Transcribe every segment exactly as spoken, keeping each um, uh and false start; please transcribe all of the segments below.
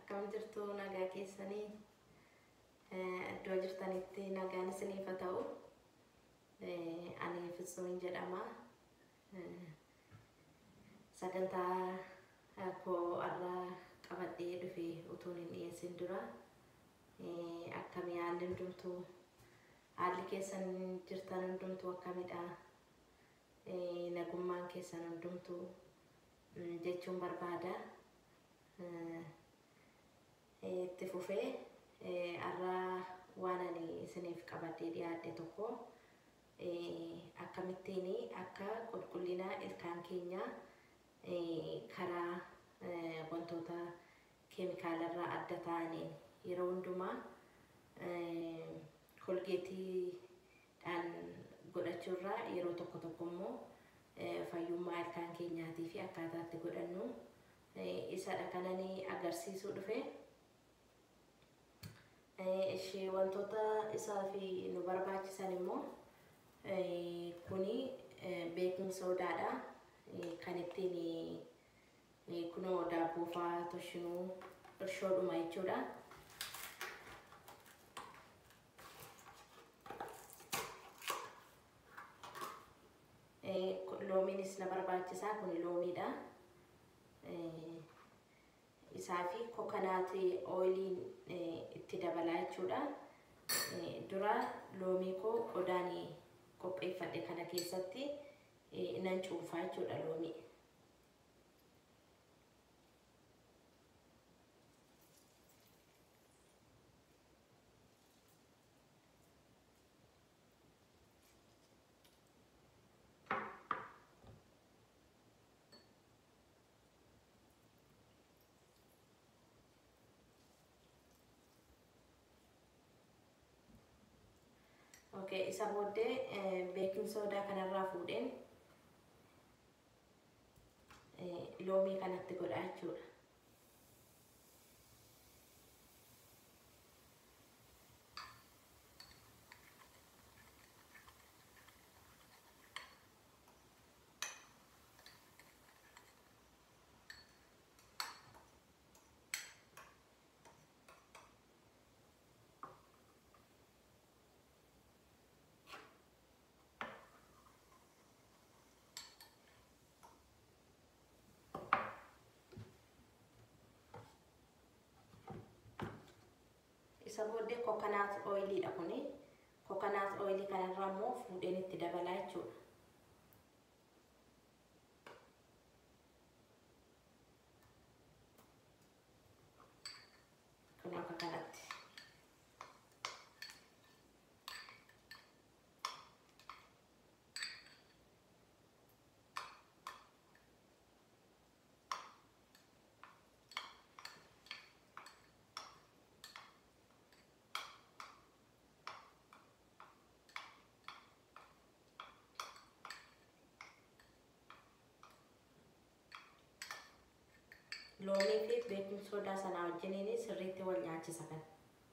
akkam jirtu nagaa keessanii iddoo jirtanitti nagaan isiniif haa ta'u. Ani Fitsumin jedhama. Sagantaa koo irra qabadhee dhufe utuun hin dhiyeessin dura akkamii haalli hundumtuu haalli keessan jirtan hundumtuu akkamidha, nagummaan keessan hundumtuu jechuun barbaada. Itti fufee har'a waan ani isiniif qabadhee dhiyaadhe tokko akkamittiin akka qulqullina ilkaan keenya karaa wantoota keemikaalarraa adda ta'aniin yeroo hundumaa kolgeetiidhaan godhachuurraa yeroo tokko tokko immoo fayyummaa ilkaan keenyaatii fi akkaataa itti godhannu isadha kanani agarsiisuu dhufe. Ishee wantoota isaa fi nu barbaachisan immoo kuni beeking soodaadha. Kan ittiin kunoo daabboo fa'aa toshinuu irshoodhuma jechuudha. Loomiinis na barbaachisaa. Kuni loomiidha. Isaa fi kokonaatii ooyiliin itti dabalaa jechuudha. Dura loomii koo qodaan qopheeffadhe kana keessatti nan cuunfaa jechuudha loomii. Okay, isa booddee beeking soodaa kanarraa fuudheen loomii kanatti godhaa jechuudha. Isa booddee coconut oilidha kuni. Coconut oil kanarraa immoo fuudheen itti dabalaa jechuudha. Kun akka kanatti. Loomii fi beeking soodaa sana wajjiniin sirriitti wal nyaachisa kan.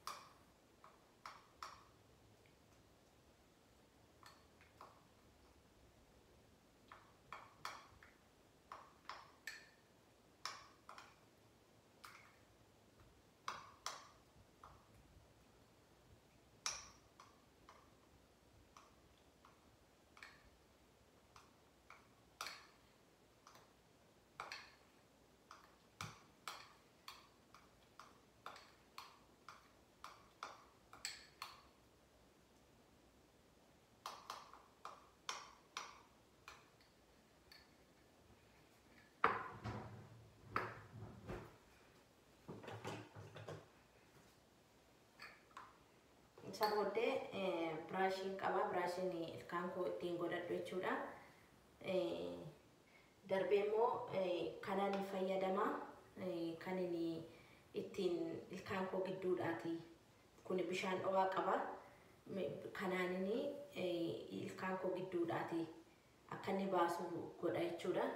Isa booddee biraashiin qaba. Biraashiin ilkaan koo ittiin godhadhu jechuudha. Darbee immoo kanaan fayyadama. Kan inni ittiin ilkaan koo gidduudhaati. Kun bishaan dhowaa qaba. Kanaan inni ilkaan koo gidduudhaati akka inni baasu godha jechuudha.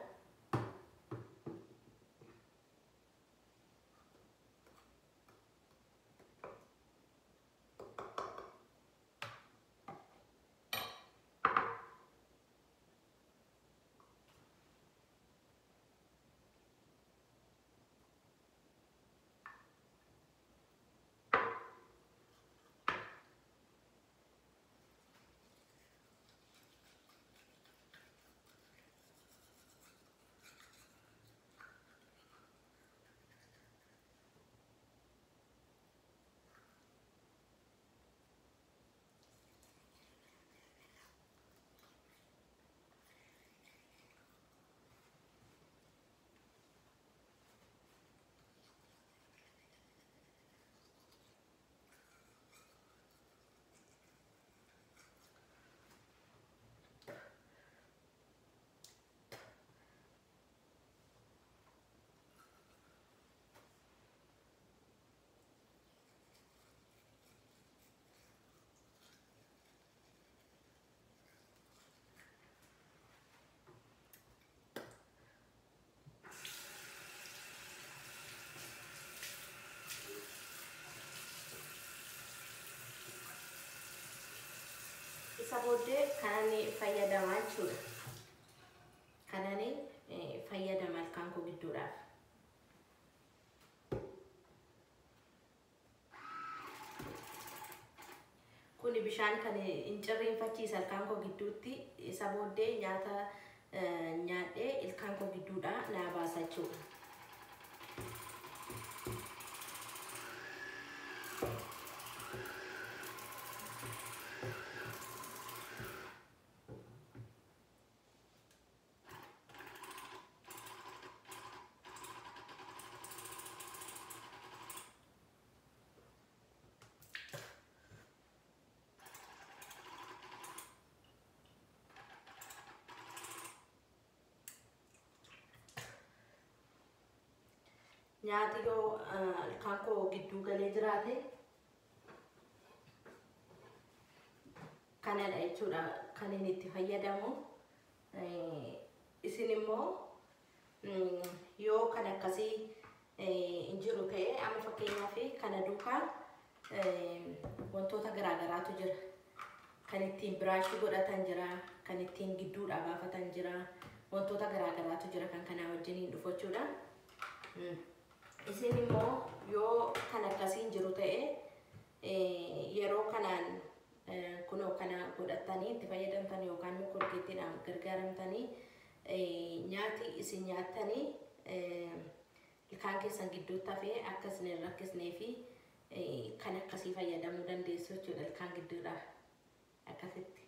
booddee kanani fayyadamaa jechuudha. Kanani fayyadama ilkaan koo gidduudhaaf. Kuni bishaan kan hin cirriinfachiisa ilkaan koo gidduutti isa booddee nyaata nyaadhee ilkaan koo gidduudhaa naa baasa jechuudha. Nyaati yoo ilkaan koo gidduu galee jiraate kanadha jechuudha kan inni itti fayyadamu. Isin immoo yoo kan akkasii hin jiru ta'e amma fakkeenyaaf kana duukaa wantoota garaagaraatu jira. Kan ittiin biraashii godhatan jira, kan ittiin gidduudhaa baafatan jira, wantoota garaagaraatu jira kan kanaa wajjiniin dhufu jechuudha. Isin immoo yoo kan akkasiin jiru ta'e yeroo kanaan kunoo kana godhatanii itti fayyadamtanii yookaan kolgeettiidhaan gargaaramtanii nyaati isin nyaattanii ilkaan keessan gidduutti hafee akka isin hin rakkisnee fi kan akkasii fayyadamuu dandeessu jechuudha ilkaan gidduudhaa akkasitti.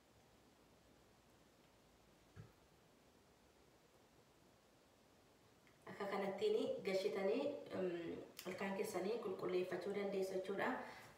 Akka kanattiin gashitanii ilkaan keessanii qulqulleeffachuu dandeessu jechuudha.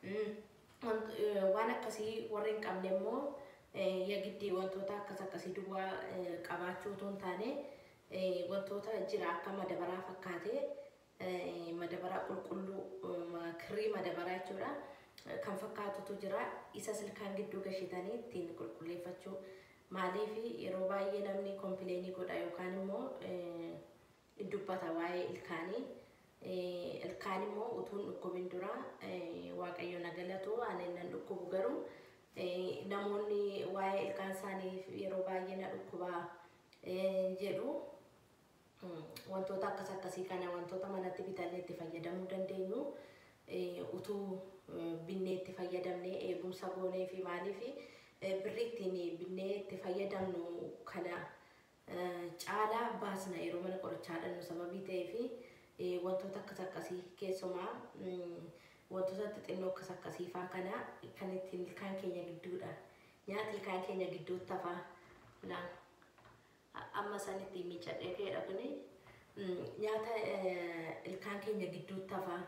Waan akkasii warri hin qabne immoo yagiddii wantoota akkas akkasii duwwaa qabaachuu otoo hin taane wantoota jira akka madabaraa fakkaatee madabaraa qulqulluu kirrii madabaraa jechuudha kan fakkaatutu jira. Isas ilkaan gidduu gashitanii ittiin qulqulleeffachuu. Maaliif yeroo baay'ee namni kompleenii godha yookaan immoo dubbata waa'ee ilkaanii. Ilkaan immoo utuun dhukkubin dura waaqayyo na galatu ani nan dhukkubu garuu namoonni waa'ee ilkaan isaanii yeroo baay'ee na dhukkubaa jedhu wantoota akkas akkasii kana wantoota manatti bitannee itti fayyadamuu dandeenyu utuu binnee itti fayyadamnee eegumsa goonee fi maaliif birrii ittiin binnee itti fayyadamnu kana caalaa baasna yeroo mana qorichaa dhannu sababii ta'ee fi wantoota akkas akkasii keessumaa wantoota xixinnoo akkas akkasii faa kana kan ittiin ilkaan keenya gidduudha. Nyaati ilkaan keenya gidduutti hafaa laan amma san ittiin miicadhee keedha kuni nyaata ilkaan keenya gidduutti hafaa.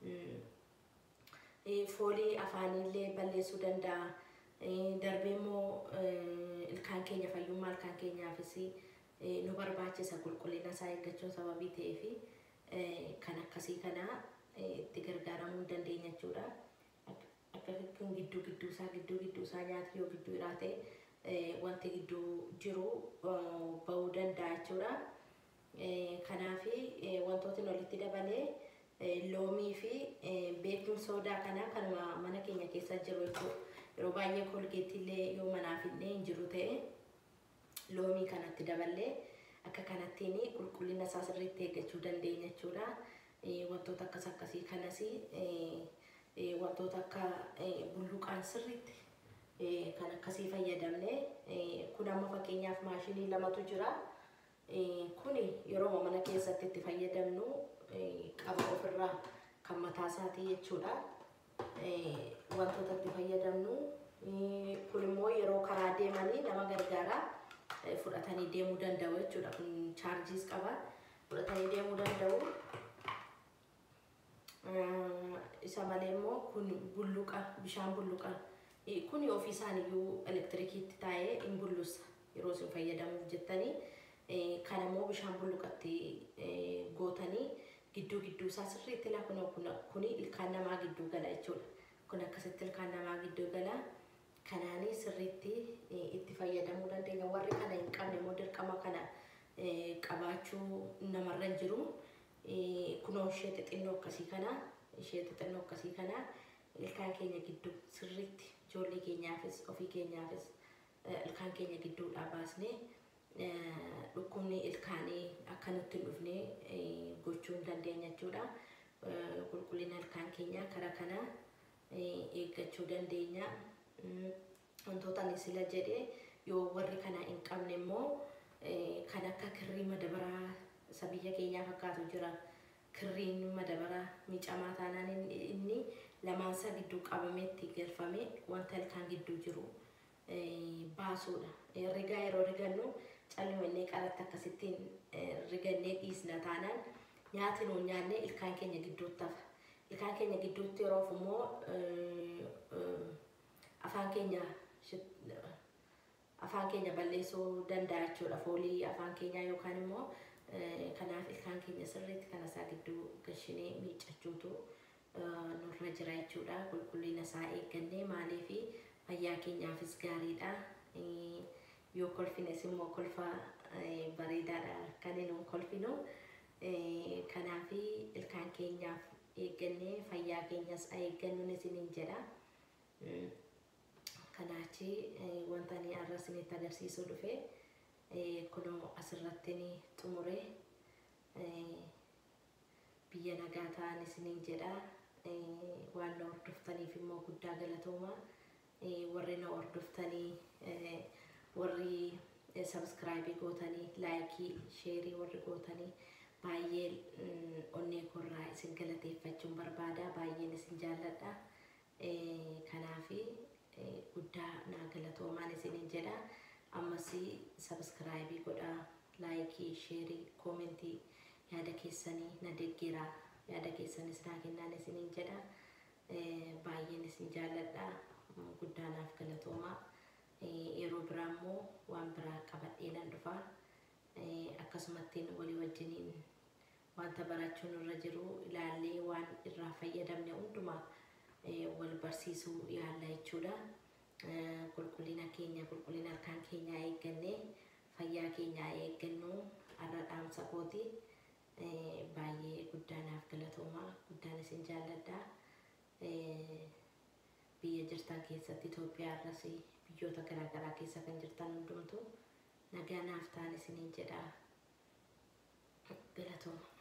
Foolii afaanillee balleessuu danda'a. Darbee immoo ilkaan keenya fayyummaa ilkaan keenyaafis nu barbaachisa qulqullina isaa eeggachuun sababii ta'ee fi kan akkasii kana itti gargaaramuu dandeenya jechuudha. Akkasitti gidduu gidduu isaa gidduu gidduu isaa nyaati yoo gidduu jiraate wanti gidduu jiru bahuu danda'a jechuudha. Kanaaf wantootni walitti dabalee loomii fi beeking soodaa kana kanuma mana keenya keessa jiru jechuudha. Yeroo baay'ee kolgeettiillee yoo manaaf illee hin jiru ta'e loomii kanatti daballee akka kanattiin qulqullina isaa sirriitti eeggachuu dandeenya jechuudha. Wantoota akkas akkasii kanas wantoota akka bulluqaan sirriitti kan akkasii fayyadamne kun amma fakkeenyaaf maashinii lamatu jira. Kun yeroo mana keessatti itti fayyadamnu qaba ofirraa kan mataa isaatii jechuudha. Wantoota itti fayyadamnu kun immoo yeroo karaa deemanii nama gargaara fudhatanii deemuu danda'u jechuudha. Kun chaarjiis qaba fudhatanii deemuu danda'u. Isa malee immoo kun bulluqa bishaan bulluqa kun ofii isaaniiyyuu elektirikiitti taa'ee hin bullusa yeroo isin fayyadamuuf jettanii kan immoo bishaan bulluqatti gootanii gidduu gidduu isaa sirriitti laa kun ilkaan namaa gidduu gala jechuudha. Kun akkasitti ilkaan namaa gidduu gala. Kanaanii sirriitti itti fayyadamuu dandeenya. Warri kana hin qabne immoo dirqama kana qabaachuu namarra hin jiru. Kunoo ishee xixinnoo akkasii kana ishee xixinnoo akkasii kana ilkaan keenya gidduu sirriitti ijoollee keenyaafis ofii keenyaafis ilkaan keenya gidduudhaa baasnee dhukkubni ilkaanii akka nutti hin dhufne gochuu hin dandeenya jechuudha. Qulqullina ilkaan keenyaa karaa kana eeggachuu dandeenya. Wantoota ani sila jedhee yoo warri kana hin qabne immoo kan akka kirrii madabaraa isa biyya keenyaa fakkaatu jira. Kirriin madabaraa miicamaa taanaan inni lamaan isaa gidduu qabameetti galfamee wanta ilkaan gidduu jiru baasuudha. Rigaa yeroo rigannu callimannee qaratti akkasittiin rigannee dhiisna taanaan nyaati nuun nyaanne ilkaan keenya gidduutti hafa. Ilkaan keenya gidduutti yeroo immoo afaan keenya afaan keenya balleessuu danda'a jechuudha. Foolii afaan keenyaa yookaan immoo kanaaf ilkaan keenya sirriitti kana isaa gidduu gashinee miiccachuutu nurra jira jechuudha. Qulqullina isaa eeggannee maaliif fayyaa keenyaafis gaariidha. Yoo kolfines immoo kolfa bareedaadha kan inni kolfinu. Kanaaf ilkaan keenyaaf eeggannee fayyaa keenyas eeggannuun isiniin jedha. Kanaachi wanta ani har'a isinitti agarsiisuu dhufe kunoo asirratti ni xumure. Biyya nagaa ta'aa isiniin jedha. Waan na hordoftaniif immoo guddaa galatooma. Warri na hordoftanii warri subscribe gootanii laayikii sheerii warri gootanii baay'ee onnee korraa isin galateeffachuun barbaada. Baay'een isin jaalladha. Kanaaf guddaa naa galatoomaan isiniin jedha. Ammas subscribe godhaa, laayikii sheerii koomentii yaada keessanii na deeggaraa. Yaada keessanis naa kennaan isiniin jedha. Baay'een isin jaalladha. Guddaa naaf galatoomaa. Yeroo biraa immoo waan biraa qabadhee nan dhufa. Akkasumatti walii wajjiniin wanta barachuun irra jiru ilaallee waan irraa fayyadamne hundumaa wal barsiisuu yaalla jechuudha. Qulqullina keenya qulqullina ilkaan keenyaa eeggannee fayyaa keenyaa eeggannu har'a dhaamsa kooti. Baay'ee guddaa naaf galatoomaa. Guddaan isin jaalladha. Biyya jirtan keessatti Itoophiyaa irras biyyoota garaagaraa keessa kan jirtan hundumtu nagaa naaf ta'aa isiniin jedha. Galatooma.